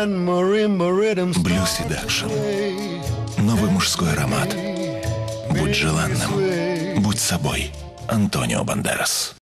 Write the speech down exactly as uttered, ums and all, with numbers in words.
Блю Seduction. Новый мужской аромат. Будь желанным. Будь собой. Антонио Бандерас.